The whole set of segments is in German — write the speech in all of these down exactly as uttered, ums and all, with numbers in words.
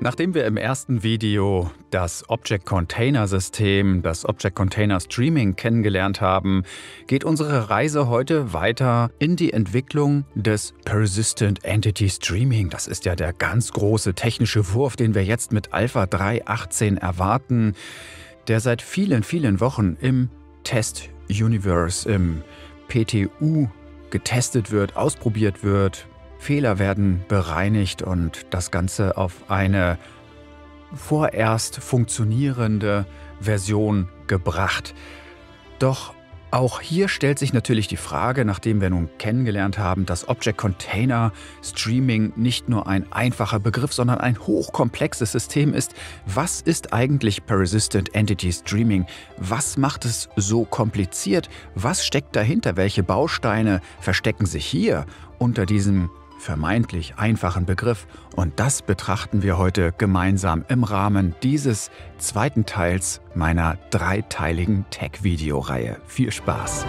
Nachdem wir im ersten Video das Object Container System, das Object Container Streaming kennengelernt haben, geht unsere Reise heute weiter in die Entwicklung des Persistent Entity Streaming. Das ist ja der ganz große technische Wurf, den wir jetzt mit Alpha drei Punkt achtzehn erwarten, der seit vielen, vielen Wochen im Test Universe, im P T U getestet wird, ausprobiert wird. Fehler werden bereinigt und das Ganze auf eine vorerst funktionierende Version gebracht. Doch auch hier stellt sich natürlich die Frage, nachdem wir nun kennengelernt haben, dass Object Container Streaming nicht nur ein einfacher Begriff, sondern ein hochkomplexes System ist. Was ist eigentlich Persistent Entity Streaming? Was macht es so kompliziert? Was steckt dahinter? Welche Bausteine verstecken sich hier unter diesem vermeintlich einfachen Begriff? Und das betrachten wir heute gemeinsam im Rahmen dieses zweiten Teils meiner dreiteiligen Tech-Videoreihe. Viel Spaß!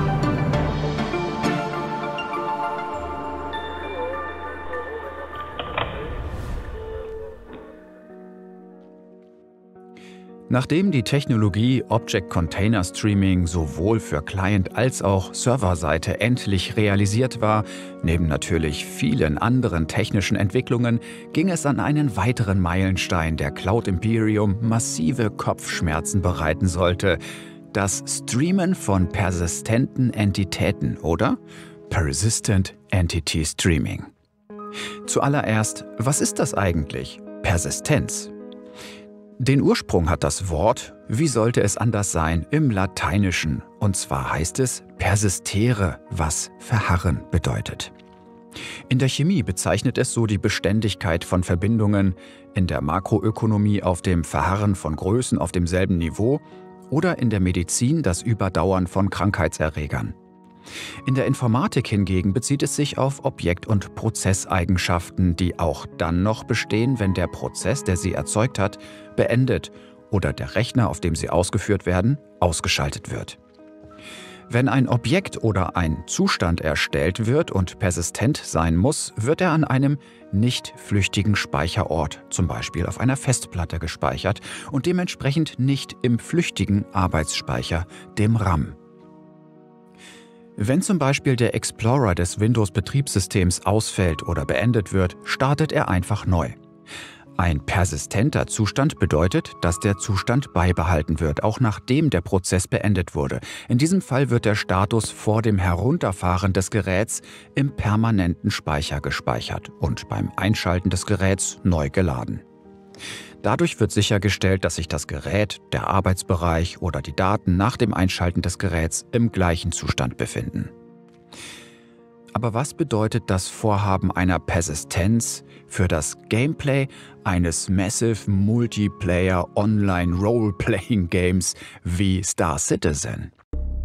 Nachdem die Technologie Object Container Streaming sowohl für Client- als auch Serverseite endlich realisiert war, neben natürlich vielen anderen technischen Entwicklungen, ging es an einen weiteren Meilenstein, der Cloud Imperium massive Kopfschmerzen bereiten sollte: das Streamen von persistenten Entitäten oder Persistent Entity Streaming. Zuallererst, was ist das eigentlich? Persistenz. Den Ursprung hat das Wort, wie sollte es anders sein, im Lateinischen. Und zwar heißt es persistere, was verharren bedeutet. In der Chemie bezeichnet es so die Beständigkeit von Verbindungen, in der Makroökonomie auf dem Verharren von Größen auf demselben Niveau oder in der Medizin das Überdauern von Krankheitserregern. In der Informatik hingegen bezieht es sich auf Objekt- und Prozesseigenschaften, die auch dann noch bestehen, wenn der Prozess, der sie erzeugt hat, beendet oder der Rechner, auf dem sie ausgeführt werden, ausgeschaltet wird. Wenn ein Objekt oder ein Zustand erstellt wird und persistent sein muss, wird er an einem nicht flüchtigen Speicherort, zum Beispiel auf einer Festplatte, gespeichert und dementsprechend nicht im flüchtigen Arbeitsspeicher, dem RAM. Wenn zum Beispiel der Explorer des Windows-Betriebssystems ausfällt oder beendet wird, startet er einfach neu. Ein persistenter Zustand bedeutet, dass der Zustand beibehalten wird, auch nachdem der Prozess beendet wurde. In diesem Fall wird der Status vor dem Herunterfahren des Geräts im permanenten Speicher gespeichert und beim Einschalten des Geräts neu geladen. Dadurch wird sichergestellt, dass sich das Gerät, der Arbeitsbereich oder die Daten nach dem Einschalten des Geräts im gleichen Zustand befinden. Aber was bedeutet das Vorhaben einer Persistenz für das Gameplay eines Massive Multiplayer Online Role-Playing Games wie Star Citizen?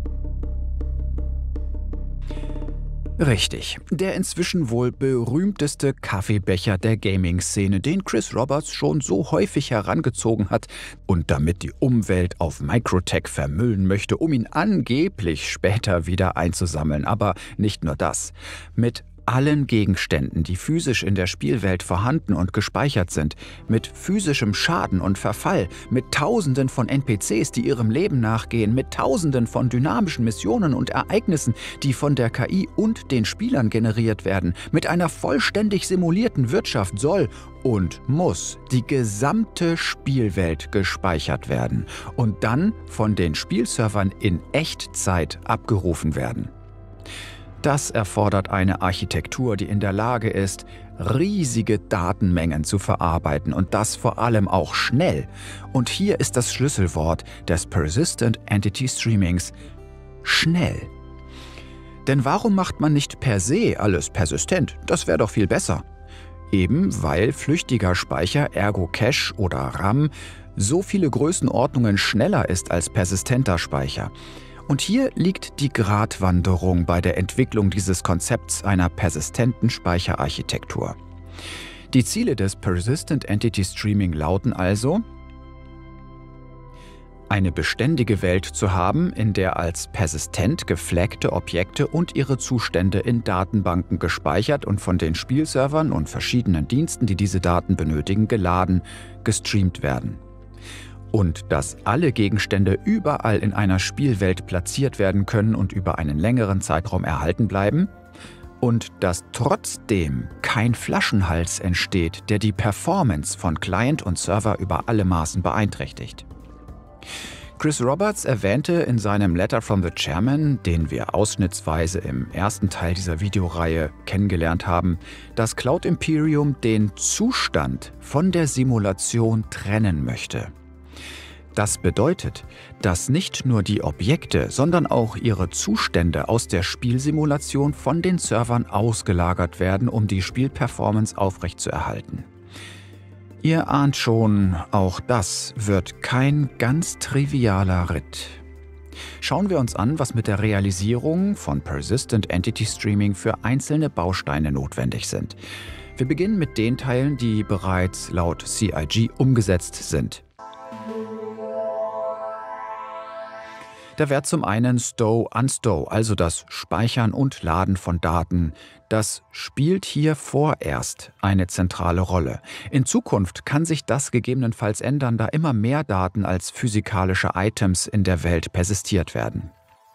Richtig, der inzwischen wohl berühmteste Kaffeebecher der Gaming-Szene, den Chris Roberts schon so häufig herangezogen hat und damit die Umwelt auf Microtech vermüllen möchte, um ihn angeblich später wieder einzusammeln. Aber nicht nur das. Mit allen Gegenständen, die physisch in der Spielwelt vorhanden und gespeichert sind, mit physischem Schaden und Verfall, mit Tausenden von N P Cs, die ihrem Leben nachgehen, mit Tausenden von dynamischen Missionen und Ereignissen, die von der K I und den Spielern generiert werden, mit einer vollständig simulierten Wirtschaft soll und muss die gesamte Spielwelt gespeichert werden und dann von den Spielservern in Echtzeit abgerufen werden. Das erfordert eine Architektur, die in der Lage ist, riesige Datenmengen zu verarbeiten und das vor allem auch schnell. Und hier ist das Schlüsselwort des Persistent Entity Streamings: schnell. Denn warum macht man nicht per se alles persistent? Das wäre doch viel besser. Eben weil flüchtiger Speicher, ergo Cache oder RAM, so viele Größenordnungen schneller ist als persistenter Speicher. Und hier liegt die Gratwanderung bei der Entwicklung dieses Konzepts einer persistenten Speicherarchitektur. Die Ziele des Persistent Entity Streaming lauten also: Eine beständige Welt zu haben, in der als persistent geflaggte Objekte und ihre Zustände in Datenbanken gespeichert und von den Spielservern und verschiedenen Diensten, die diese Daten benötigen, geladen, gestreamt werden. Und dass alle Gegenstände überall in einer Spielwelt platziert werden können und über einen längeren Zeitraum erhalten bleiben. Und dass trotzdem kein Flaschenhals entsteht, der die Performance von Client und Server über alle Maßen beeinträchtigt. Chris Roberts erwähnte in seinem Letter from the Chairman, den wir ausschnittsweise im ersten Teil dieser Videoreihe kennengelernt haben, dass Cloud Imperium den Zustand von der Simulation trennen möchte. Das bedeutet, dass nicht nur die Objekte, sondern auch ihre Zustände aus der Spielsimulation von den Servern ausgelagert werden, um die Spielperformance aufrechtzuerhalten. Ihr ahnt schon, auch das wird kein ganz trivialer Ritt. Schauen wir uns an, was mit der Realisierung von Persistent Entity Streaming für einzelne Bausteine notwendig sind. Wir beginnen mit den Teilen, die bereits laut C I G umgesetzt sind. Da wäre zum einen Stow-Unstow, also das Speichern und Laden von Daten. Das spielt hier vorerst eine zentrale Rolle. In Zukunft kann sich das gegebenenfalls ändern, da immer mehr Daten als physikalische Items in der Welt persistiert werden.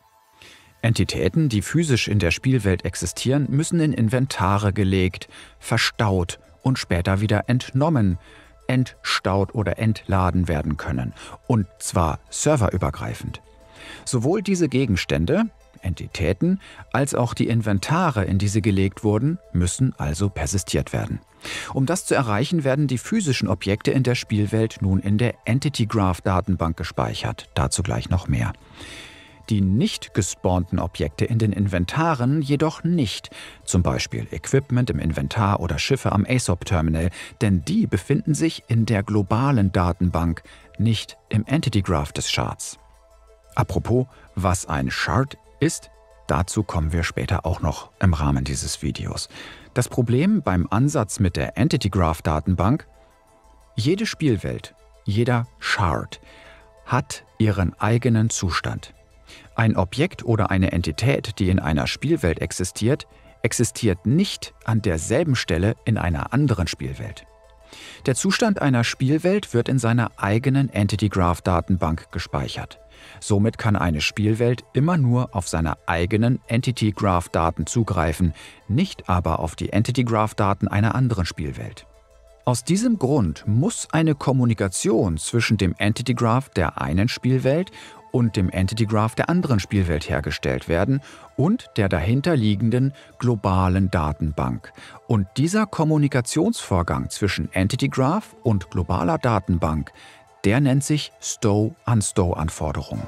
Entitäten, die physisch in der Spielwelt existieren, müssen in Inventare gelegt, verstaut und später wieder entnommen, entstaut oder entladen werden können. Und zwar serverübergreifend. Sowohl diese Gegenstände, Entitäten, als auch die Inventare, in die sie gelegt wurden, müssen also persistiert werden. Um das zu erreichen, werden die physischen Objekte in der Spielwelt nun in der Entity Graph Datenbank gespeichert. Dazu gleich noch mehr. Die nicht gespawnten Objekte in den Inventaren jedoch nicht, zum Beispiel Equipment im Inventar oder Schiffe am A S O P-Terminal, denn die befinden sich in der globalen Datenbank, nicht im Entity Graph des Shards. Apropos, was ein Shard ist, dazu kommen wir später auch noch im Rahmen dieses Videos. Das Problem beim Ansatz mit der Entity Graph Datenbank: Jede Spielwelt, jeder Shard hat ihren eigenen Zustand. Ein Objekt oder eine Entität, die in einer Spielwelt existiert, existiert nicht an derselben Stelle in einer anderen Spielwelt. Der Zustand einer Spielwelt wird in seiner eigenen Entity Graph Datenbank gespeichert. Somit kann eine Spielwelt immer nur auf seine eigenen Entity Graph Daten zugreifen, nicht aber auf die Entity Graph Daten einer anderen Spielwelt. Aus diesem Grund muss eine Kommunikation zwischen dem Entity Graph der einen Spielwelt und dem Entity Graph der anderen Spielwelt hergestellt werden und der dahinterliegenden globalen Datenbank. Und dieser Kommunikationsvorgang zwischen Entity Graph und globaler Datenbank, der nennt sich Stow-Unstow-Anforderung.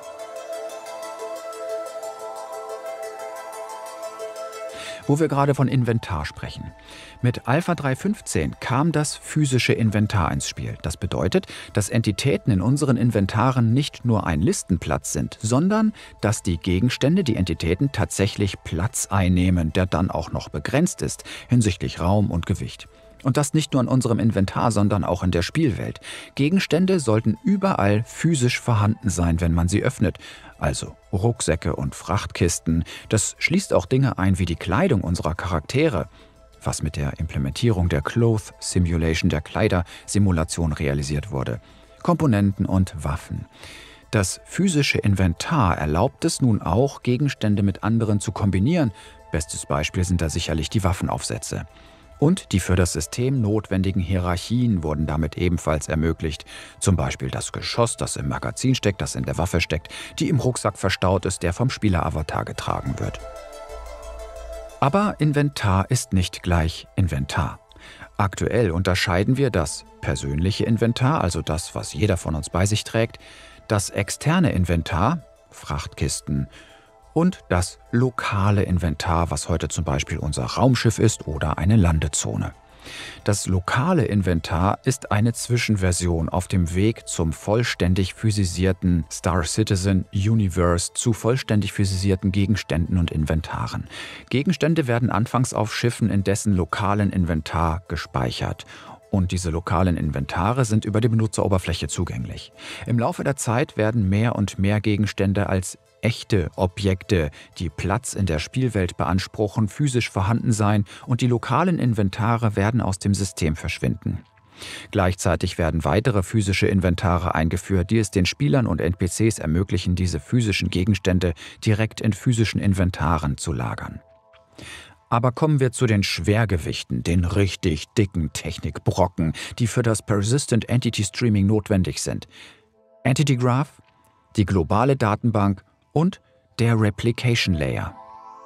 Wo wir gerade von Inventar sprechen. Mit Alpha drei Punkt fünfzehn kam das physische Inventar ins Spiel. Das bedeutet, dass Entitäten in unseren Inventaren nicht nur ein Listenplatz sind, sondern dass die Gegenstände, die Entitäten, tatsächlich Platz einnehmen, der dann auch noch begrenzt ist hinsichtlich Raum und Gewicht. Und das nicht nur in unserem Inventar, sondern auch in der Spielwelt. Gegenstände sollten überall physisch vorhanden sein, wenn man sie öffnet. Also Rucksäcke und Frachtkisten. Das schließt auch Dinge ein wie die Kleidung unserer Charaktere, was mit der Implementierung der Cloth Simulation, der Kleidersimulation realisiert wurde. Komponenten und Waffen. Das physische Inventar erlaubt es nun auch, Gegenstände mit anderen zu kombinieren. Bestes Beispiel sind da sicherlich die Waffenaufsätze. Und die für das System notwendigen Hierarchien wurden damit ebenfalls ermöglicht. Zum Beispiel das Geschoss, das im Magazin steckt, das in der Waffe steckt, die im Rucksack verstaut ist, der vom Spieleravatar getragen wird. Aber Inventar ist nicht gleich Inventar. Aktuell unterscheiden wir das persönliche Inventar, also das, was jeder von uns bei sich trägt, das externe Inventar, Frachtkisten, und das lokale Inventar, was heute zum Beispiel unser Raumschiff ist oder eine Landezone. Das lokale Inventar ist eine Zwischenversion auf dem Weg zum vollständig physisierten Star Citizen Universe zu vollständig physisierten Gegenständen und Inventaren. Gegenstände werden anfangs auf Schiffen in dessen lokalen Inventar gespeichert. Und diese lokalen Inventare sind über die Benutzeroberfläche zugänglich. Im Laufe der Zeit werden mehr und mehr Gegenstände als echte Objekte, die Platz in der Spielwelt beanspruchen, physisch vorhanden sein und die lokalen Inventare werden aus dem System verschwinden. Gleichzeitig werden weitere physische Inventare eingeführt, die es den Spielern und N P Cs ermöglichen, diese physischen Gegenstände direkt in physischen Inventaren zu lagern. Aber kommen wir zu den Schwergewichten, den richtig dicken Technikbrocken, die für das Persistent Entity Streaming notwendig sind. Entity Graph, die globale Datenbank und der Replication Layer.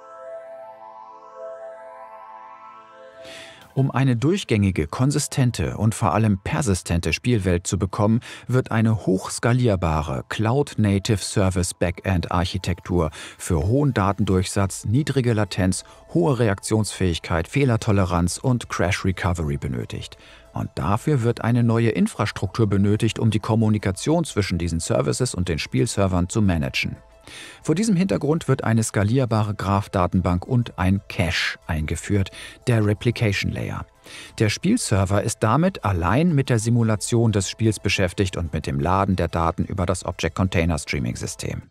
Um eine durchgängige, konsistente und vor allem persistente Spielwelt zu bekommen, wird eine hochskalierbare Cloud-Native Service Backend-Architektur für hohen Datendurchsatz, niedrige Latenz, hohe Reaktionsfähigkeit, Fehlertoleranz und Crash Recovery benötigt. Und dafür wird eine neue Infrastruktur benötigt, um die Kommunikation zwischen diesen Services und den Spielservern zu managen. Vor diesem Hintergrund wird eine skalierbare Graph-Datenbank und ein Cache eingeführt, der Replication Layer. Der Spielserver ist damit allein mit der Simulation des Spiels beschäftigt und mit dem Laden der Daten über das Object Container Streaming System.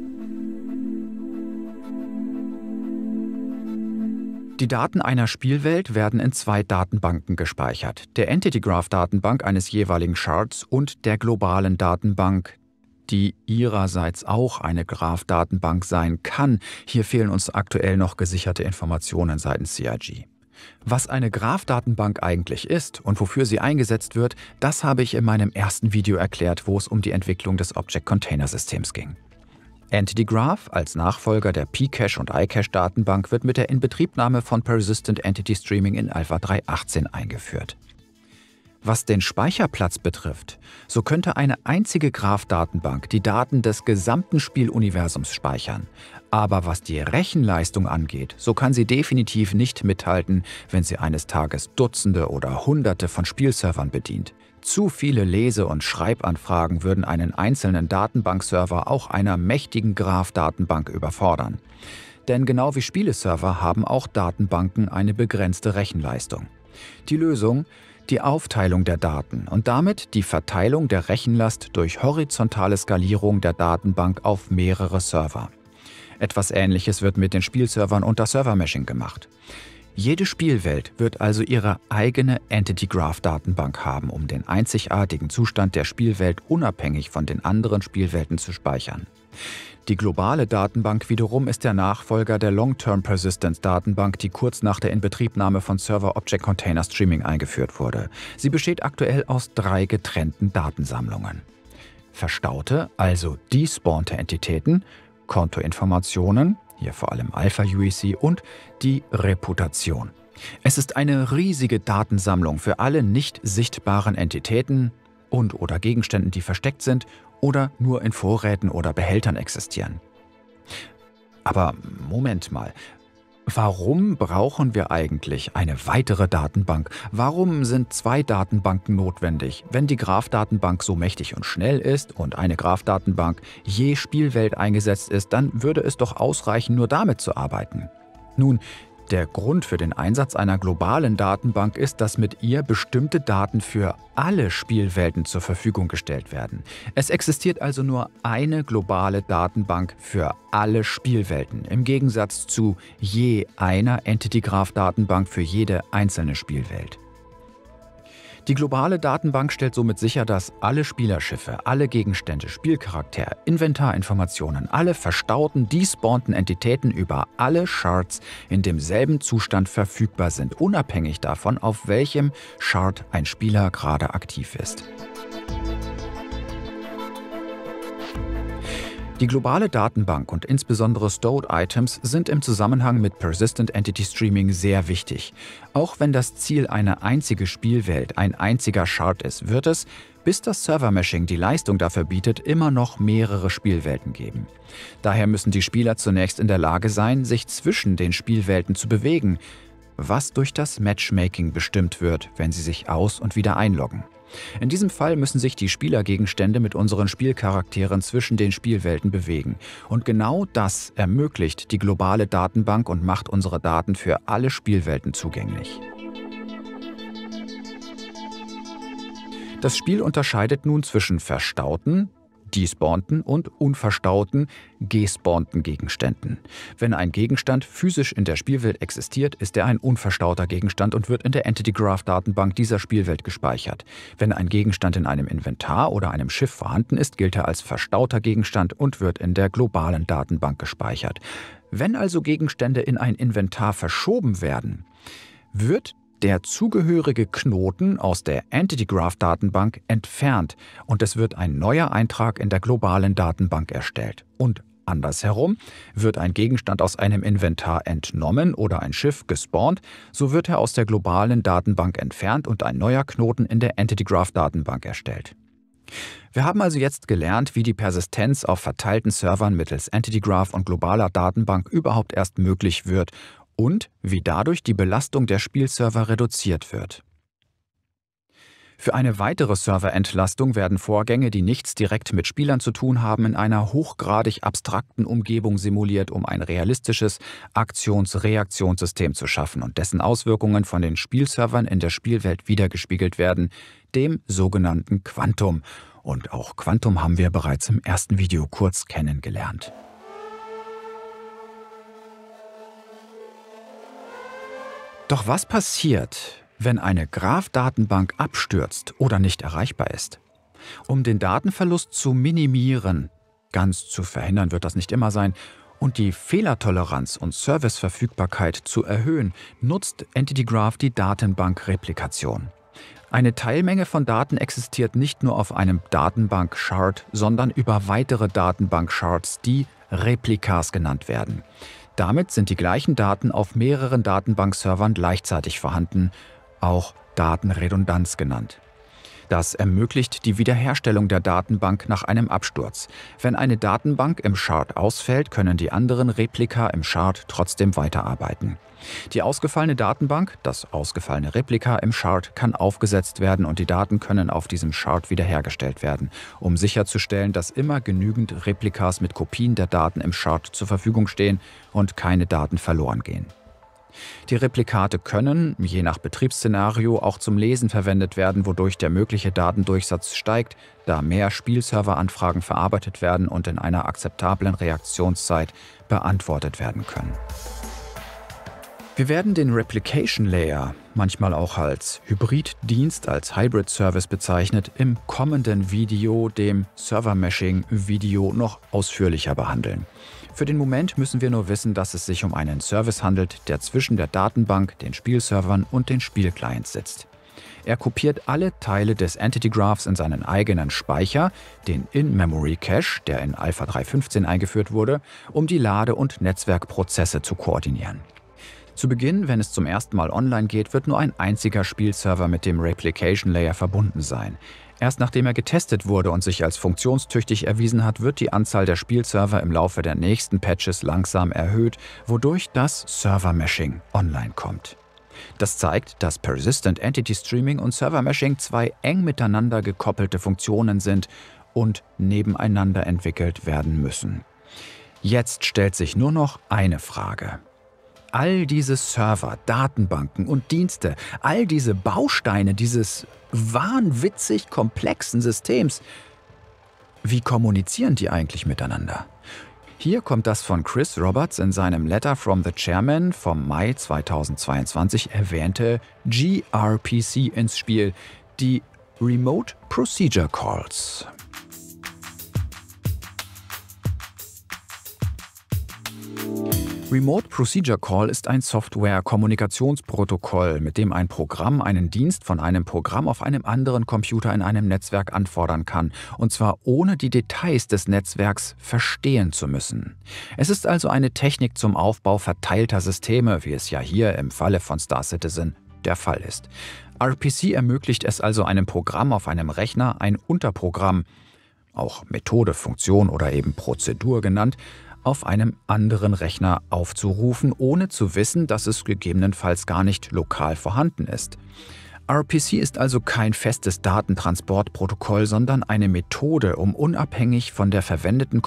Die Daten einer Spielwelt werden in zwei Datenbanken gespeichert, der Entity Graph Datenbank eines jeweiligen Shards und der globalen Datenbank, die ihrerseits auch eine Graph-Datenbank sein kann. Hier fehlen uns aktuell noch gesicherte Informationen seitens C I G. Was eine Graph-Datenbank eigentlich ist und wofür sie eingesetzt wird, das habe ich in meinem ersten Video erklärt, wo es um die Entwicklung des Object-Container-Systems ging. Entity Graph als Nachfolger der Pcache und iCache-Datenbank wird mit der Inbetriebnahme von Persistent Entity Streaming in Alpha drei Punkt achtzehn eingeführt. Was den Speicherplatz betrifft, so könnte eine einzige Graph-Datenbank die Daten des gesamten Spieluniversums speichern. Aber was die Rechenleistung angeht, so kann sie definitiv nicht mithalten, wenn sie eines Tages Dutzende oder Hunderte von Spielservern bedient. Zu viele Lese- und Schreibanfragen würden einen einzelnen Datenbankserver auch einer mächtigen Graph-Datenbank überfordern. Denn genau wie Spieleserver haben auch Datenbanken eine begrenzte Rechenleistung. Die Lösung: die Aufteilung der Daten und damit die Verteilung der Rechenlast durch horizontale Skalierung der Datenbank auf mehrere Server. Etwas Ähnliches wird mit den Spielservern unter Server-Meshing gemacht. Jede Spielwelt wird also ihre eigene Entity Graph Datenbank haben, um den einzigartigen Zustand der Spielwelt unabhängig von den anderen Spielwelten zu speichern. Die globale Datenbank wiederum ist der Nachfolger der Long-Term Persistence Datenbank, die kurz nach der Inbetriebnahme von Server Object Container Streaming eingeführt wurde. Sie besteht aktuell aus drei getrennten Datensammlungen: verstaute, also despawnte Entitäten, Kontoinformationen, hier vor allem Alpha-U E C, und die Reputation. Es ist eine riesige Datensammlung für alle nicht sichtbaren Entitäten und oder Gegenständen, die versteckt sind oder nur in Vorräten oder Behältern existieren. Aber Moment mal, warum brauchen wir eigentlich eine weitere Datenbank? Warum sind zwei Datenbanken notwendig? Wenn die Graph-Datenbank so mächtig und schnell ist und eine Graph-Datenbank je Spielwelt eingesetzt ist, dann würde es doch ausreichen, nur damit zu arbeiten. Nun, der Grund für den Einsatz einer globalen Datenbank ist, dass mit ihr bestimmte Daten für alle Spielwelten zur Verfügung gestellt werden. Es existiert also nur eine globale Datenbank für alle Spielwelten, im Gegensatz zu je einer Entity Graph Datenbank für jede einzelne Spielwelt. Die globale Datenbank stellt somit sicher, dass alle Spielerschiffe, alle Gegenstände, Spielcharaktere, Inventarinformationen, alle verstauten, despawnten Entitäten über alle Shards in demselben Zustand verfügbar sind, unabhängig davon, auf welchem Shard ein Spieler gerade aktiv ist. Die globale Datenbank und insbesondere Stored Items sind im Zusammenhang mit Persistent Entity Streaming sehr wichtig. Auch wenn das Ziel eine einzige Spielwelt, ein einziger Shard ist, wird es, bis das Server-Meshing die Leistung dafür bietet, immer noch mehrere Spielwelten geben. Daher müssen die Spieler zunächst in der Lage sein, sich zwischen den Spielwelten zu bewegen, was durch das Matchmaking bestimmt wird, wenn sie sich aus- und wieder einloggen. In diesem Fall müssen sich die Spielergegenstände mit unseren Spielcharakteren zwischen den Spielwelten bewegen. Und genau das ermöglicht die globale Datenbank und macht unsere Daten für alle Spielwelten zugänglich. Das Spiel unterscheidet nun zwischen verstauten, despawnten und unverstauten, gespawnten Gegenständen. Wenn ein Gegenstand physisch in der Spielwelt existiert, ist er ein unverstauter Gegenstand und wird in der Entity Graph Datenbank dieser Spielwelt gespeichert. Wenn ein Gegenstand in einem Inventar oder einem Schiff vorhanden ist, gilt er als verstauter Gegenstand und wird in der globalen Datenbank gespeichert. Wenn also Gegenstände in ein Inventar verschoben werden, wird der zugehörige Knoten aus der Entity Graph Datenbank entfernt und es wird ein neuer Eintrag in der globalen Datenbank erstellt. Und andersherum, wird ein Gegenstand aus einem Inventar entnommen oder ein Schiff gespawnt, so wird er aus der globalen Datenbank entfernt und ein neuer Knoten in der Entity Graph Datenbank erstellt. Wir haben also jetzt gelernt, wie die Persistenz auf verteilten Servern mittels Entity Graph und globaler Datenbank überhaupt erst möglich wird und wie dadurch die Belastung der Spielserver reduziert wird. Für eine weitere Serverentlastung werden Vorgänge, die nichts direkt mit Spielern zu tun haben, in einer hochgradig abstrakten Umgebung simuliert, um ein realistisches Aktions-Reaktionssystem zu schaffen und dessen Auswirkungen von den Spielservern in der Spielwelt wiedergespiegelt werden, dem sogenannten Quantum. Und auch Quantum haben wir bereits im ersten Video kurz kennengelernt. Doch was passiert, wenn eine Graph-Datenbank abstürzt oder nicht erreichbar ist? Um den Datenverlust zu minimieren, ganz zu verhindern wird das nicht immer sein, und die Fehlertoleranz und Serviceverfügbarkeit zu erhöhen, nutzt Entity Graph die Datenbankreplikation. Eine Teilmenge von Daten existiert nicht nur auf einem Datenbank-Shard, sondern über weitere Datenbank-Shards, die Replikas genannt werden. Damit sind die gleichen Daten auf mehreren Datenbankservern gleichzeitig vorhanden, auch Datenredundanz genannt. Das ermöglicht die Wiederherstellung der Datenbank nach einem Absturz. Wenn eine Datenbank im Shard ausfällt, können die anderen Replika im Shard trotzdem weiterarbeiten. Die ausgefallene Datenbank, das ausgefallene Replika im Shard, kann aufgesetzt werden und die Daten können auf diesem Shard wiederhergestellt werden, um sicherzustellen, dass immer genügend Replikas mit Kopien der Daten im Shard zur Verfügung stehen und keine Daten verloren gehen. Die Replikate können, je nach Betriebsszenario, auch zum Lesen verwendet werden, wodurch der mögliche Datendurchsatz steigt, da mehr Spielserveranfragen verarbeitet werden und in einer akzeptablen Reaktionszeit beantwortet werden können. Wir werden den Replication Layer, manchmal auch als Hybrid-Dienst, als Hybrid-Service bezeichnet, im kommenden Video, dem Server-Meshing-Video, noch ausführlicher behandeln. Für den Moment müssen wir nur wissen, dass es sich um einen Service handelt, der zwischen der Datenbank, den Spielservern und den Spielclients sitzt. Er kopiert alle Teile des Entity Graphs in seinen eigenen Speicher, den In-Memory Cache, der in Alpha drei Punkt fünfzehn eingeführt wurde, um die Lade- und Netzwerkprozesse zu koordinieren. Zu Beginn, wenn es zum ersten Mal online geht, wird nur ein einziger Spielserver mit dem Replication Layer verbunden sein. Erst nachdem er getestet wurde und sich als funktionstüchtig erwiesen hat, wird die Anzahl der Spielserver im Laufe der nächsten Patches langsam erhöht, wodurch das Server-Meshing online kommt. Das zeigt, dass Persistent Entity Streaming und Server-Meshing zwei eng miteinander gekoppelte Funktionen sind und nebeneinander entwickelt werden müssen. Jetzt stellt sich nur noch eine Frage. All diese Server, Datenbanken und Dienste, all diese Bausteine dieses wahnwitzig komplexen Systems, wie kommunizieren die eigentlich miteinander? Hier kommt das von Chris Roberts in seinem Letter from the Chairman vom Mai zweitausendzweiundzwanzig erwähnte G R P C ins Spiel, die Remote Procedure Calls. Remote Procedure Call ist ein Software-Kommunikationsprotokoll, mit dem ein Programm einen Dienst von einem Programm auf einem anderen Computer in einem Netzwerk anfordern kann, und zwar ohne die Details des Netzwerks verstehen zu müssen. Es ist also eine Technik zum Aufbau verteilter Systeme, wie es ja hier im Falle von Star Citizen der Fall ist. R P C ermöglicht es also einem Programm auf einem Rechner, ein Unterprogramm, auch Methode, Funktion oder eben Prozedur genannt, auf einem anderen Rechner aufzurufen, ohne zu wissen, dass es gegebenenfalls gar nicht lokal vorhanden ist. R P C ist also kein festes Datentransportprotokoll, sondern eine Methode, um unabhängig von der verwendeten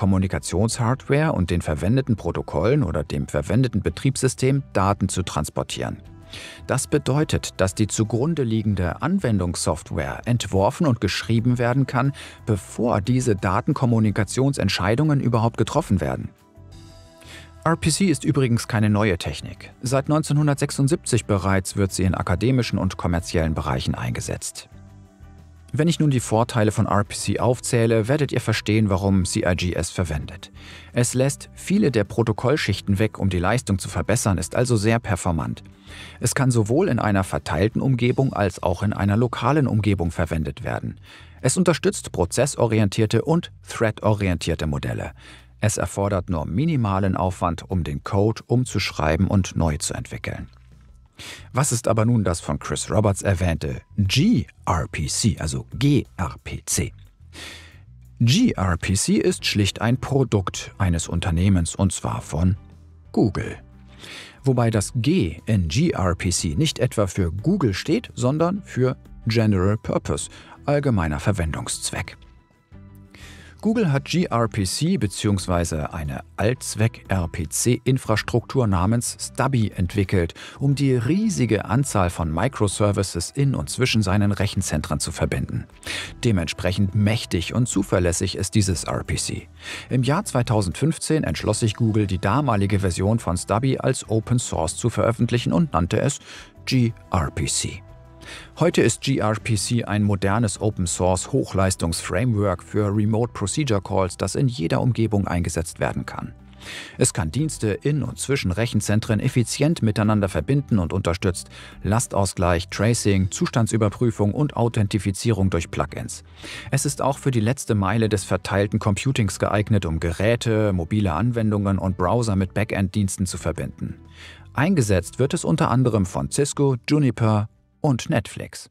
Kommunikationshardware und den verwendeten Protokollen oder dem verwendeten Betriebssystem Daten zu transportieren. Das bedeutet, dass die zugrunde liegende Anwendungssoftware entworfen und geschrieben werden kann, bevor diese Datenkommunikationsentscheidungen überhaupt getroffen werden. R P C ist übrigens keine neue Technik. Seit neunzehnhundertsechsundsiebzig bereits wird sie in akademischen und kommerziellen Bereichen eingesetzt. Wenn ich nun die Vorteile von R P C aufzähle, werdet ihr verstehen, warum C I G es verwendet. Es lässt viele der Protokollschichten weg, um die Leistung zu verbessern, ist also sehr performant. Es kann sowohl in einer verteilten Umgebung als auch in einer lokalen Umgebung verwendet werden. Es unterstützt prozessorientierte und thread-orientierte Modelle. Es erfordert nur minimalen Aufwand, um den Code umzuschreiben und neu zu entwickeln. Was ist aber nun das von Chris Roberts erwähnte G R P C, also G R P C? G R P C ist schlicht ein Produkt eines Unternehmens, und zwar von Google. Wobei das G in G R P C nicht etwa für Google steht, sondern für General Purpose, allgemeiner Verwendungszweck. Google hat G R P C bzw. eine Allzweck-R P C-Infrastruktur namens Stubby entwickelt, um die riesige Anzahl von Microservices in und zwischen seinen Rechenzentren zu verbinden. Dementsprechend mächtig und zuverlässig ist dieses R P C. Im Jahr zweitausendfünfzehn entschloss sich Google, die damalige Version von Stubby als Open Source zu veröffentlichen und nannte es G R P C. Heute ist G R P C ein modernes Open-Source-Hochleistungs-Framework für Remote Procedure Calls, das in jeder Umgebung eingesetzt werden kann. Es kann Dienste in und zwischen Rechenzentren effizient miteinander verbinden und unterstützt Lastausgleich, Tracing, Zustandsüberprüfung und Authentifizierung durch Plugins. Es ist auch für die letzte Meile des verteilten Computings geeignet, um Geräte, mobile Anwendungen und Browser mit Backend-Diensten zu verbinden. Eingesetzt wird es unter anderem von Cisco, Juniper und Netflix.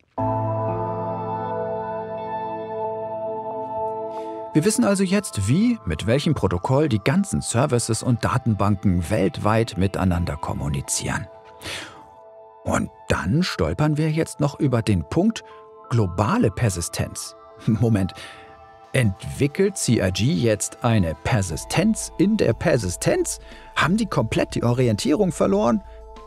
Wir wissen also jetzt, wie, mit welchem Protokoll die ganzen Services und Datenbanken weltweit miteinander kommunizieren. Und dann stolpern wir jetzt noch über den Punkt globale Persistenz. Moment, entwickelt C I G jetzt eine Persistenz in der Persistenz? Haben die komplett die Orientierung verloren?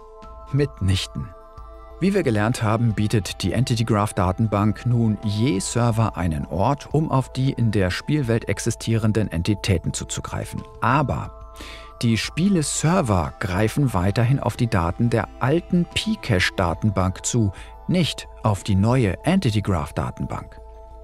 Mitnichten. Wie wir gelernt haben, bietet die Entity Graph Datenbank nun je Server einen Ort, um auf die in der Spielwelt existierenden Entitäten zuzugreifen. Aber die Spiele-Server greifen weiterhin auf die Daten der alten Pcache-Datenbank zu, nicht auf die neue Entity Graph Datenbank.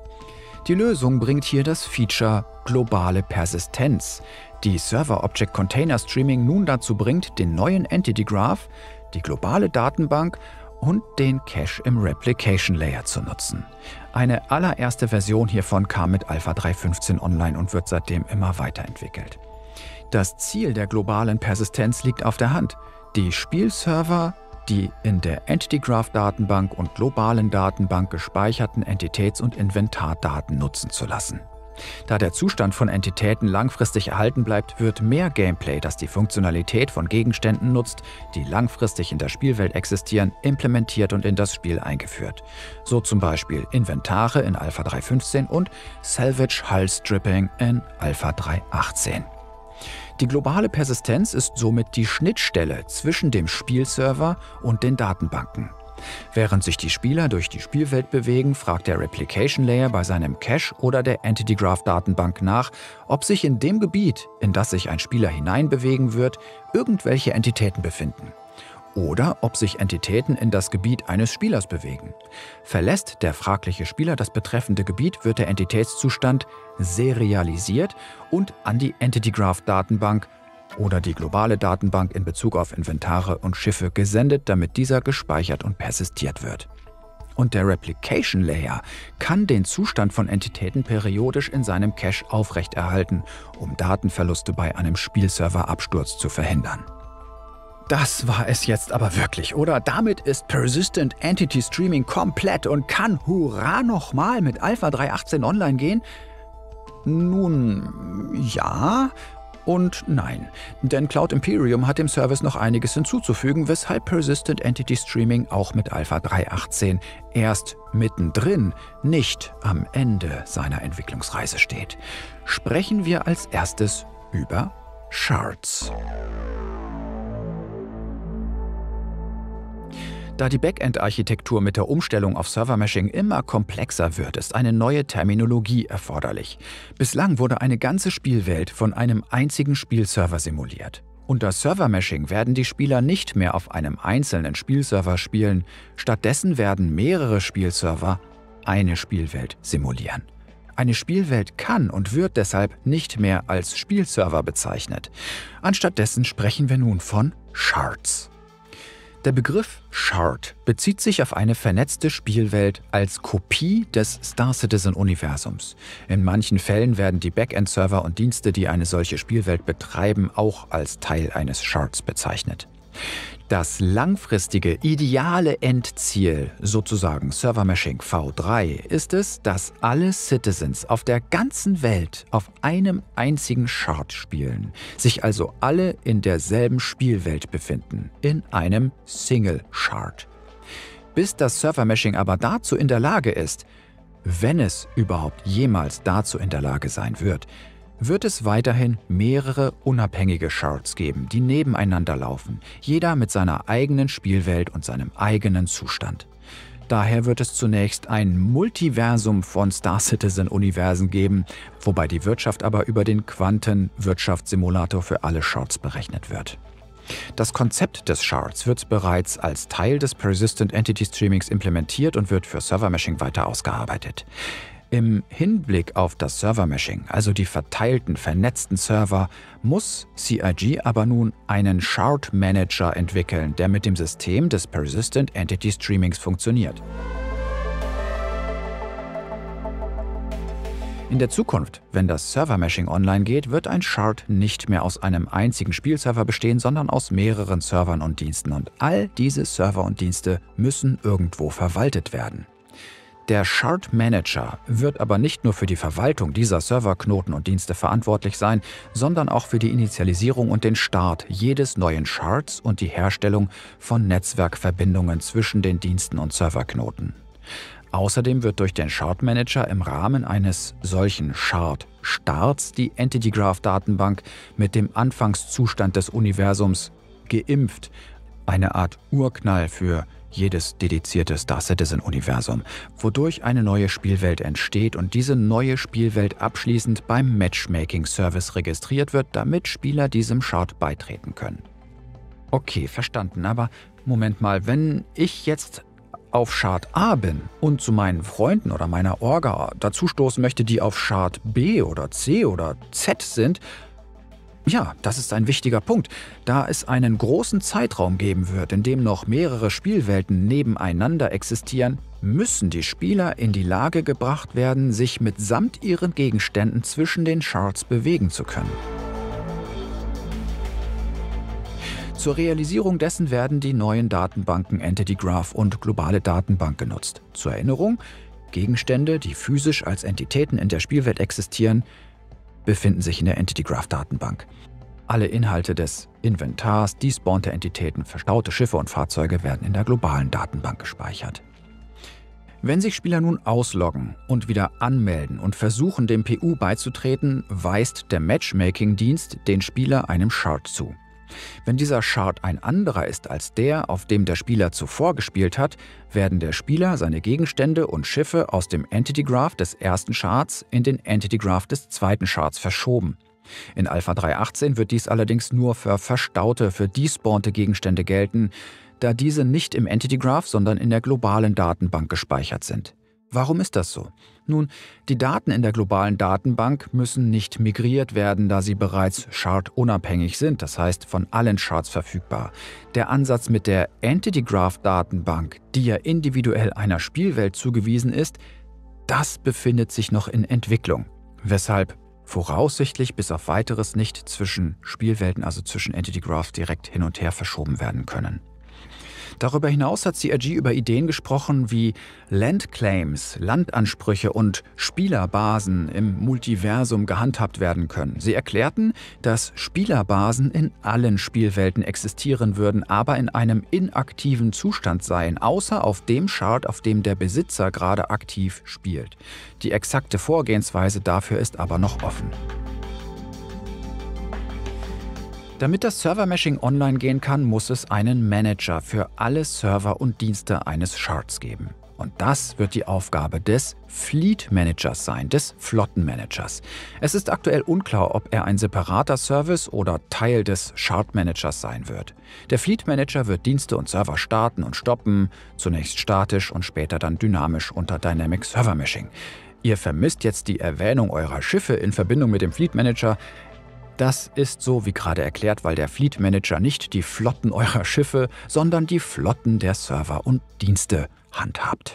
Die Lösung bringt hier das Feature globale Persistenz, die Server Object Container Streaming nun dazu bringt, den neuen Entity Graph, die globale Datenbank und den Cache im Replication Layer zu nutzen. Eine allererste Version hiervon kam mit Alpha drei Punkt fünfzehn online und wird seitdem immer weiterentwickelt. Das Ziel der globalen Persistenz liegt auf der Hand: die Spielserver, die in der Entity Graph Datenbank und globalen Datenbank gespeicherten Entitäts- und Inventardaten nutzen zu lassen. Da der Zustand von Entitäten langfristig erhalten bleibt, wird mehr Gameplay, das die Funktionalität von Gegenständen nutzt, die langfristig in der Spielwelt existieren, implementiert und in das Spiel eingeführt. So zum Beispiel Inventare in Alpha drei Punkt fünfzehn und Salvage Hull Stripping in Alpha drei Punkt achtzehn. Die globale Persistenz ist somit die Schnittstelle zwischen dem Spielserver und den Datenbanken. Während sich die Spieler durch die Spielwelt bewegen, fragt der Replication Layer bei seinem Cache oder der Entity Graph Datenbank nach, ob sich in dem Gebiet, in das sich ein Spieler hineinbewegen wird, irgendwelche Entitäten befinden. Oder ob sich Entitäten in das Gebiet eines Spielers bewegen. Verlässt der fragliche Spieler das betreffende Gebiet, wird der Entitätszustand serialisiert und an die Entity Graph Datenbank oder die globale Datenbank in Bezug auf Inventare und Schiffe gesendet, damit dieser gespeichert und persistiert wird. Und der Replication Layer kann den Zustand von Entitäten periodisch in seinem Cache aufrechterhalten, um Datenverluste bei einem Spielserverabsturz zu verhindern. Das war es jetzt aber wirklich, oder? Damit ist Persistent Entity Streaming komplett und kann hurra nochmal mit Alpha drei Punkt achtzehn online gehen? Nun, ja und nein, denn Cloud Imperium hat dem Service noch einiges hinzuzufügen, weshalb Persistent Entity Streaming auch mit Alpha drei Punkt achtzehn erst mittendrin, nicht am Ende seiner Entwicklungsreise steht. Sprechen wir als erstes über Shards. Da die Backend-Architektur mit der Umstellung auf Server-Meshing immer komplexer wird, ist eine neue Terminologie erforderlich. Bislang wurde eine ganze Spielwelt von einem einzigen Spielserver simuliert. Unter Server-Meshing werden die Spieler nicht mehr auf einem einzelnen Spielserver spielen, stattdessen werden mehrere Spielserver eine Spielwelt simulieren. Eine Spielwelt kann und wird deshalb nicht mehr als Spielserver bezeichnet. Anstattdessen sprechen wir nun von Shards. Der Begriff Shard bezieht sich auf eine vernetzte Spielwelt als Kopie des Star Citizen-Universums. In manchen Fällen werden die Backend-Server und Dienste, die eine solche Spielwelt betreiben, auch als Teil eines Shards bezeichnet. Das langfristige, ideale Endziel, sozusagen Server-Meshing V drei, ist es, dass alle Citizens auf der ganzen Welt auf einem einzigen Shard spielen, sich also alle in derselben Spielwelt befinden, in einem Single Shard. Bis das Server-Meshing aber dazu in der Lage ist, wenn es überhaupt jemals dazu in der Lage sein wird, wird es weiterhin mehrere unabhängige Shards geben, die nebeneinander laufen, jeder mit seiner eigenen Spielwelt und seinem eigenen Zustand. Daher wird es zunächst ein Multiversum von Star Citizen-Universen geben, wobei die Wirtschaft aber über den Quantenwirtschaftssimulator für alle Shards berechnet wird. Das Konzept des Shards wird bereits als Teil des Persistent Entity Streamings implementiert und wird für Server-Meshing weiter ausgearbeitet. Im Hinblick auf das Server-Meshing, also die verteilten, vernetzten Server, muss C I G aber nun einen Shard-Manager entwickeln, der mit dem System des Persistent Entity Streamings funktioniert. In der Zukunft, wenn das Server-Meshing online geht, wird ein Shard nicht mehr aus einem einzigen Spielserver bestehen, sondern aus mehreren Servern und Diensten. Und all diese Server und Dienste müssen irgendwo verwaltet werden. Der Shard Manager wird aber nicht nur für die Verwaltung dieser Serverknoten und Dienste verantwortlich sein, sondern auch für die Initialisierung und den Start jedes neuen Shards und die Herstellung von Netzwerkverbindungen zwischen den Diensten und Serverknoten. Außerdem wird durch den Shard Manager im Rahmen eines solchen Shard-Starts die Entity Graph Datenbank mit dem Anfangszustand des Universums geimpft, eine Art Urknall für jedes dedizierte Star Citizen-Universum, wodurch eine neue Spielwelt entsteht und diese neue Spielwelt abschließend beim Matchmaking-Service registriert wird, damit Spieler diesem Shard beitreten können. Okay, verstanden, aber Moment mal, wenn ich jetzt auf Shard A bin und zu meinen Freunden oder meiner Orga dazustoßen möchte, die auf Shard B oder C oder Z sind, ja, das ist ein wichtiger Punkt, da es einen großen Zeitraum geben wird, in dem noch mehrere Spielwelten nebeneinander existieren, müssen die Spieler in die Lage gebracht werden, sich mitsamt ihren Gegenständen zwischen den Shards bewegen zu können. Zur Realisierung dessen werden die neuen Datenbanken Entity Graph und Globale Datenbank genutzt. Zur Erinnerung, Gegenstände, die physisch als Entitäten in der Spielwelt existieren, befinden sich in der Entity Graph Datenbank. Alle Inhalte des Inventars, despawnte Entitäten, verstaute Schiffe und Fahrzeuge werden in der globalen Datenbank gespeichert. Wenn sich Spieler nun ausloggen und wieder anmelden und versuchen, dem P U beizutreten, weist der Matchmaking-Dienst den Spieler einem Shard zu. Wenn dieser Shard ein anderer ist als der, auf dem der Spieler zuvor gespielt hat, werden der Spieler seine Gegenstände und Schiffe aus dem Entity Graph des ersten Shards in den Entity Graph des zweiten Shards verschoben. In Alpha drei Punkt achtzehn wird dies allerdings nur für verstaute, für despawnte Gegenstände gelten, da diese nicht im Entity Graph, sondern in der globalen Datenbank gespeichert sind. Warum ist das so? Nun, die Daten in der globalen Datenbank müssen nicht migriert werden, da sie bereits Shard-unabhängig sind, das heißt von allen Shards verfügbar. Der Ansatz mit der Entity Graph Datenbank, die ja individuell einer Spielwelt zugewiesen ist, das befindet sich noch in Entwicklung, weshalb voraussichtlich bis auf Weiteres nicht zwischen Spielwelten, also zwischen Entity Graphs, direkt hin und her verschoben werden können. Darüber hinaus hat C I G über Ideen gesprochen wie Landclaims, Landansprüche und Spielerbasen im Multiversum gehandhabt werden können. Sie erklärten, dass Spielerbasen in allen Spielwelten existieren würden, aber in einem inaktiven Zustand seien, außer auf dem Shard, auf dem der Besitzer gerade aktiv spielt. Die exakte Vorgehensweise dafür ist aber noch offen. Damit das Server-Meshing online gehen kann, muss es einen Manager für alle Server und Dienste eines Shards geben. Und das wird die Aufgabe des Fleet Managers sein, des Flottenmanagers. Es ist aktuell unklar, ob er ein separater Service oder Teil des Shard Managers sein wird. Der Fleet Manager wird Dienste und Server starten und stoppen, zunächst statisch und später dann dynamisch unter Dynamic Server Meshing. Ihr vermisst jetzt die Erwähnung eurer Schiffe in Verbindung mit dem Fleet Manager. Das ist so wie gerade erklärt, weil der Fleet Manager nicht die Flotten eurer Schiffe, sondern die Flotten der Server und Dienste handhabt.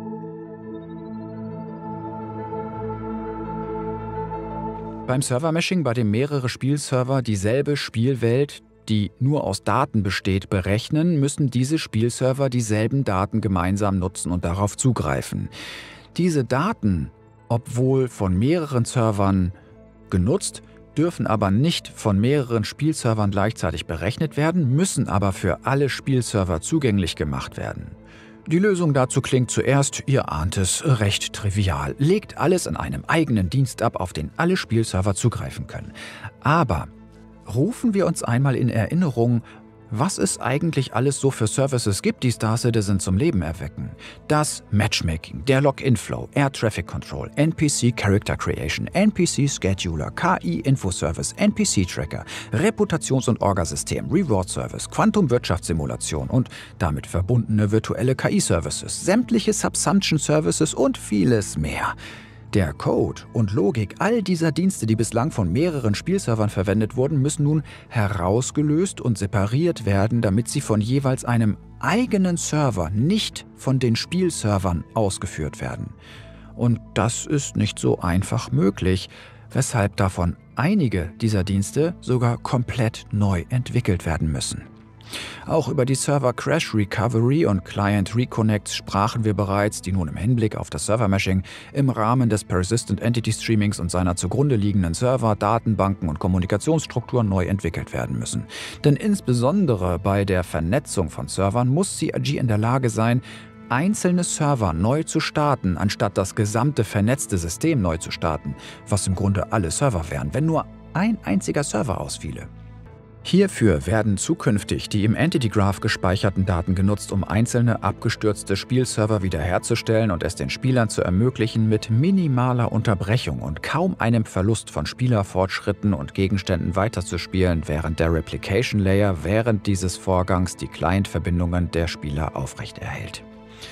Beim Server-Meshing, bei dem mehrere Spielserver dieselbe Spielwelt, die nur aus Daten besteht, berechnen, müssen diese Spielserver dieselben Daten gemeinsam nutzen und darauf zugreifen. Diese Daten, obwohl von mehreren Servern genutzt, dürfen aber nicht von mehreren Spielservern gleichzeitig berechnet werden, müssen aber für alle Spielserver zugänglich gemacht werden. Die Lösung dazu klingt zuerst, ihr ahnt es, recht trivial. Legt alles in einem eigenen Dienst ab, auf den alle Spielserver zugreifen können. Aber rufen wir uns einmal in Erinnerung, was es eigentlich alles so für Services gibt, die Star Citizen zum Leben erwecken. Das Matchmaking, der Login-Flow, Air Traffic Control, N P C Character Creation, N P C Scheduler, K I-Infoservice, N P C-Tracker, Reputations- und Orgasystem, Reward-Service, Quantum-Wirtschaftssimulation und damit verbundene virtuelle K I-Services, sämtliche Subsumption-Services und vieles mehr. Der Code und Logik all dieser Dienste, die bislang von mehreren Spielservern verwendet wurden, müssen nun herausgelöst und separiert werden, damit sie von jeweils einem eigenen Server, nicht von den Spielservern, ausgeführt werden. Und das ist nicht so einfach möglich, weshalb davon einige dieser Dienste sogar komplett neu entwickelt werden müssen. Auch über die Server Crash Recovery und Client Reconnects sprachen wir bereits, die nun im Hinblick auf das Server-Meshing im Rahmen des Persistent Entity Streamings und seiner zugrunde liegenden Server, Datenbanken und Kommunikationsstrukturen neu entwickelt werden müssen. Denn insbesondere bei der Vernetzung von Servern muss C I G in der Lage sein, einzelne Server neu zu starten, anstatt das gesamte vernetzte System neu zu starten, was im Grunde alle Server wären, wenn nur ein einziger Server ausfiele. Hierfür werden zukünftig die im Entity Graph gespeicherten Daten genutzt, um einzelne abgestürzte Spielserver wiederherzustellen und es den Spielern zu ermöglichen, mit minimaler Unterbrechung und kaum einem Verlust von Spielerfortschritten und Gegenständen weiterzuspielen, während der Replication Layer während dieses Vorgangs die Client-Verbindungen der Spieler aufrechterhält.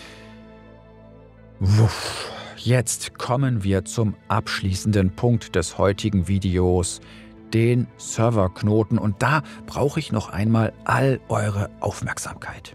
Wuff. Jetzt kommen wir zum abschließenden Punkt des heutigen Videos, den Serverknoten, und da brauche ich noch einmal all eure Aufmerksamkeit.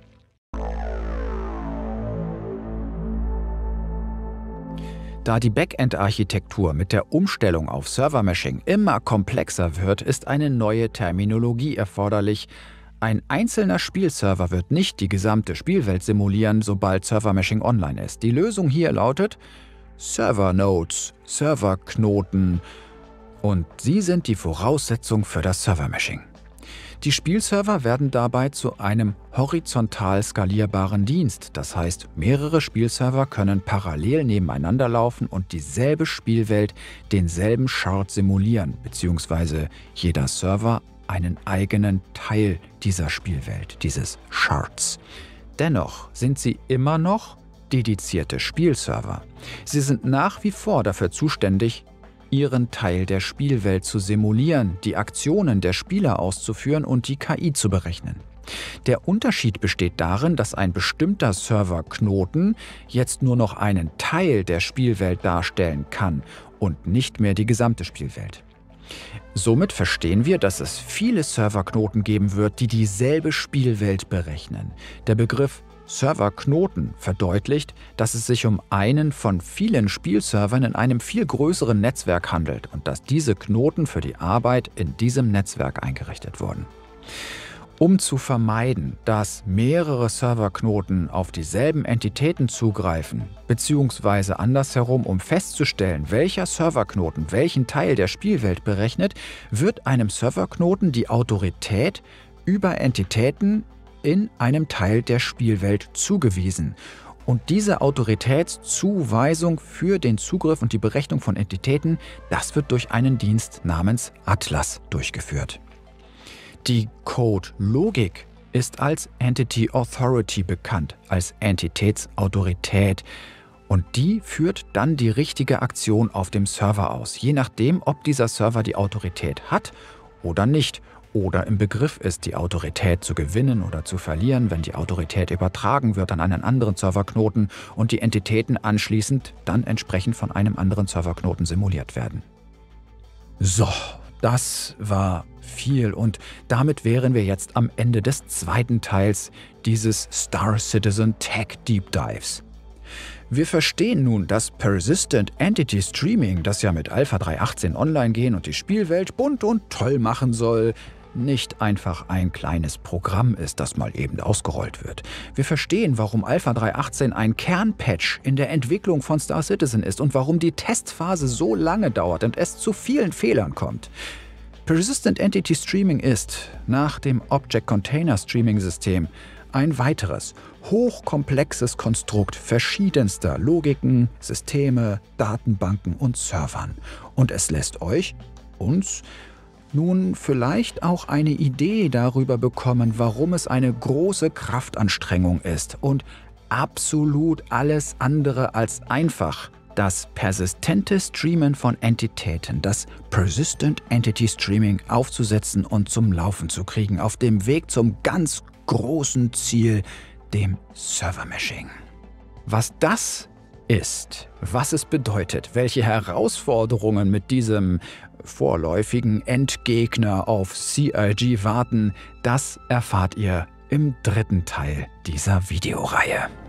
Da die Backend-Architektur mit der Umstellung auf Server-Meshing immer komplexer wird, ist eine neue Terminologie erforderlich. Ein einzelner Spielserver wird nicht die gesamte Spielwelt simulieren, sobald Server-Meshing online ist. Die Lösung hier lautet Server-Nodes, Serverknoten, und sie sind die Voraussetzung für das Server-Meshing. Die Spielserver werden dabei zu einem horizontal skalierbaren Dienst. Das heißt, mehrere Spielserver können parallel nebeneinander laufen und dieselbe Spielwelt, denselben Shard simulieren, beziehungsweise jeder Server einen eigenen Teil dieser Spielwelt, dieses Shards. Dennoch sind sie immer noch dedizierte Spielserver. Sie sind nach wie vor dafür zuständig, ihren Teil der Spielwelt zu simulieren, die Aktionen der Spieler auszuführen und die K I zu berechnen. Der Unterschied besteht darin, dass ein bestimmter Serverknoten jetzt nur noch einen Teil der Spielwelt darstellen kann und nicht mehr die gesamte Spielwelt. Somit verstehen wir, dass es viele Serverknoten geben wird, die dieselbe Spielwelt berechnen. Der Begriff Serverknoten verdeutlicht, dass es sich um einen von vielen Spielservern in einem viel größeren Netzwerk handelt und dass diese Knoten für die Arbeit in diesem Netzwerk eingerichtet wurden. Um zu vermeiden, dass mehrere Serverknoten auf dieselben Entitäten zugreifen, beziehungsweise andersherum, um festzustellen, welcher Serverknoten welchen Teil der Spielwelt berechnet, wird einem Serverknoten die Autorität über Entitäten in einem Teil der Spielwelt zugewiesen. Und diese Autoritätszuweisung für den Zugriff und die Berechnung von Entitäten, das wird durch einen Dienst namens Atlas durchgeführt. Die Code-Logik ist als Entity Authority bekannt, als Entitätsautorität. Und die führt dann die richtige Aktion auf dem Server aus, je nachdem, ob dieser Server die Autorität hat oder nicht. Oder im Begriff ist, die Autorität zu gewinnen oder zu verlieren, wenn die Autorität übertragen wird an einen anderen Serverknoten und die Entitäten anschließend dann entsprechend von einem anderen Serverknoten simuliert werden. So, das war viel und damit wären wir jetzt am Ende des zweiten Teils dieses Star Citizen Tech Deep Dives. Wir verstehen nun, dass Persistent Entity Streaming, das ja mit Alpha drei Punkt achtzehn online gehen und die Spielwelt bunt und toll machen soll, nicht einfach ein kleines Programm ist, das mal eben ausgerollt wird. Wir verstehen, warum Alpha drei Punkt achtzehn ein Kernpatch in der Entwicklung von Star Citizen ist und warum die Testphase so lange dauert und es zu vielen Fehlern kommt. Persistent Entity Streaming ist, nach dem Object Container Streaming System, ein weiteres, hochkomplexes Konstrukt verschiedenster Logiken, Systeme, Datenbanken und Servern. Und es lässt euch, uns, nun vielleicht auch eine Idee darüber bekommen, warum es eine große Kraftanstrengung ist und absolut alles andere als einfach, das persistente Streamen von Entitäten, das Persistent Entity Streaming aufzusetzen und zum Laufen zu kriegen, auf dem Weg zum ganz großen Ziel, dem Server-Meshing. Was das ist, was es bedeutet, welche Herausforderungen mit diesem vorläufigen Endgegner auf C I G warten, das erfahrt ihr im dritten Teil dieser Videoreihe.